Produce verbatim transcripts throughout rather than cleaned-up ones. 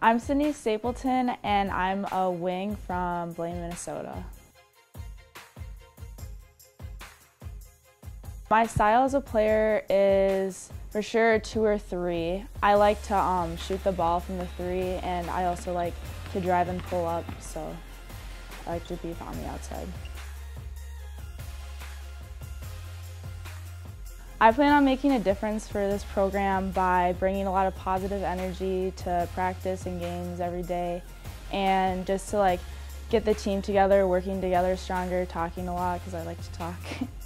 I'm Sydney Stapleton, and I'm a wing from Blaine, Minnesota. My style as a player is for sure two or three. I like to um, shoot the ball from the three, and I also like to drive and pull up, so I like to be on the outside. I plan on making a difference for this program by bringing a lot of positive energy to practice and games every day, and just to like get the team together, working together stronger, talking a lot because I like to talk.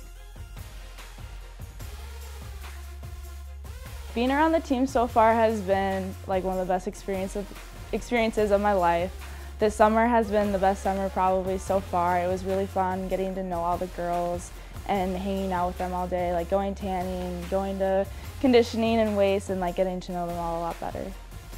Being around the team so far has been like one of the best experiences experiences of my life. This summer has been the best summer probably so far. It was really fun getting to know all the girls and hanging out with them all day, like going tanning, going to conditioning and weights, and like getting to know them all a lot better.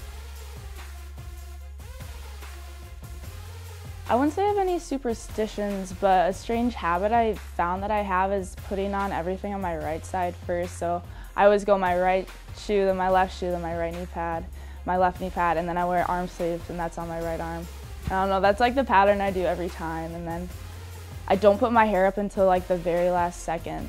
I wouldn't say I have any superstitions, but a strange habit I found that I have is putting on everything on my right side first. So I always go my right shoe, then my left shoe, then my right knee pad, my left knee pad, and then I wear arm sleeves, and that's on my right arm. I don't know, that's like the pattern I do every time, and then I don't put my hair up until like the very last second.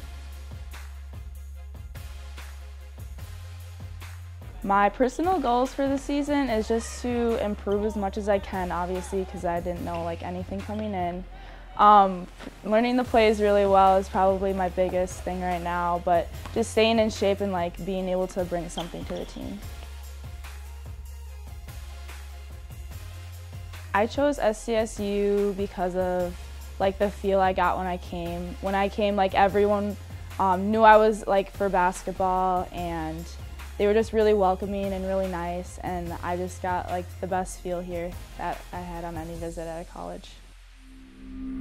My personal goals for the season is just to improve as much as I can, obviously, because I didn't know like anything coming in. Um, learning the plays really well is probably my biggest thing right now, but just staying in shape and like being able to bring something to the team. I chose S C S U because of like the feel I got when I came. When I came, like everyone um, knew I was like for basketball, and they were just really welcoming and really nice, and I just got like the best feel here that I had on any visit at a college.